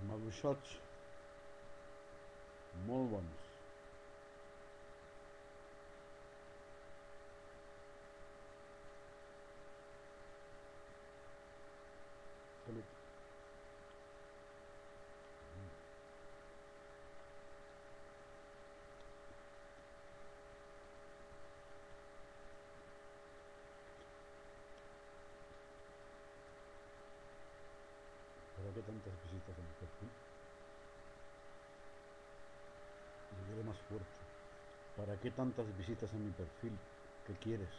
Maguixots, molt bons. Salut. ¿Para qué tantas visitas en mi perfil? Llegué más fuerte. ¿Para qué tantas visitas en mi perfil? ¿Qué quieres?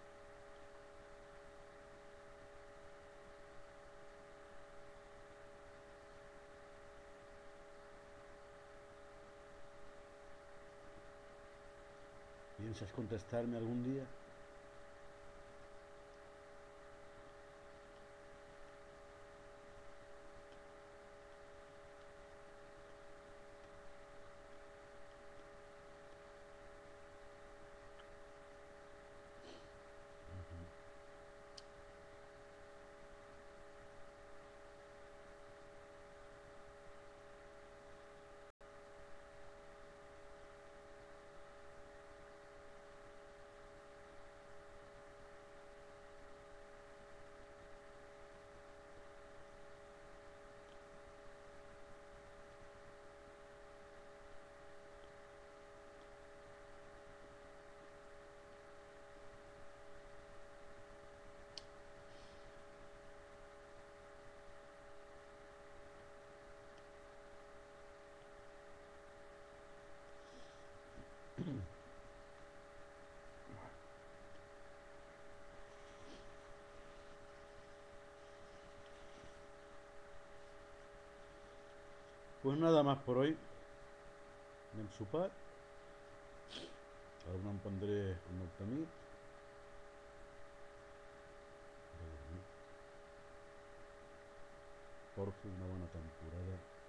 ¿Piensas contestarme algún día? Pues nada más por hoy. Anem sopar. Ara em prendré el Noctamid. Porto una bona temporada